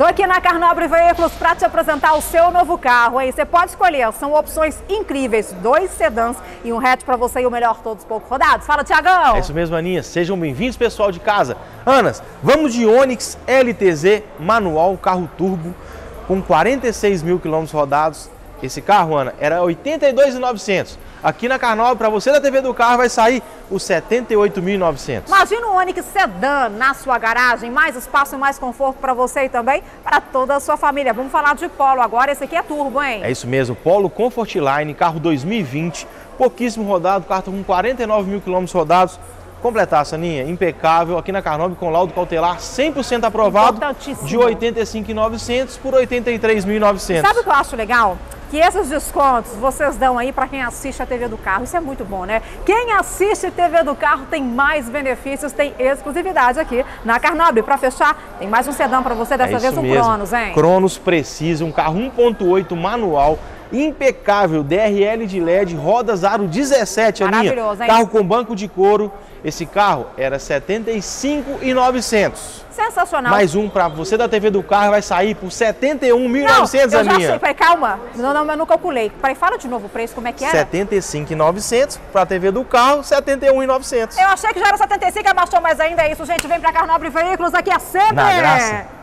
Tô aqui na Carnobre Veículos para te apresentar o seu novo carro, hein? Você pode escolher, são opções incríveis, 2 sedãs e um hatch para você e o melhor, todos pouco rodados. Fala, Tiagão! É isso mesmo, Aninha. Sejam bem-vindos, pessoal de casa. Anas, vamos de Onix LTZ manual, carro turbo, com 46 mil quilômetros rodados. Esse carro, Ana, era R$ 82.900. Aqui na Carnobre, para você da TV do carro, vai sair os R$ 78.900. Imagina um Onix sedã na sua garagem, mais espaço e mais conforto para você e também para toda a sua família. Vamos falar de Polo agora, esse aqui é turbo, hein? É isso mesmo, Polo Comfortline, carro 2020, pouquíssimo rodado, carro com 49 mil quilômetros rodados. Completar, Saninha, impecável, aqui na Carnobre com laudo cautelar 100% aprovado, de R$ 85.900 por R$ 83.900. Sabe o que eu acho legal? Que esses descontos vocês dão aí para quem assiste a TV do carro. Isso é muito bom, né? Quem assiste TV do carro tem mais benefícios, tem exclusividade aqui na Carnobre. Para fechar, tem mais um sedã para você, dessa vez um Cronos, hein? Cronos Precisa, um carro 1.8 manual, impecável, DRL de LED, rodas aro 17, Aninha. Maravilhoso, hein? Carro com banco de couro. Esse carro era R$ 75.900. Sensacional. Mais um para você da TV do carro vai sair por R$ 71.900, Aninha. Eu já sei, Aninha. calma. Não, eu não calculei. Peraí, fala de novo o preço, como é que era? R$ 75.900 para a TV do carro, R$ 71.900. Eu achei que já era 75, abaixou mais ainda, é isso, gente. Vem pra Carnobre Veículos, aqui é sempre... Na graça.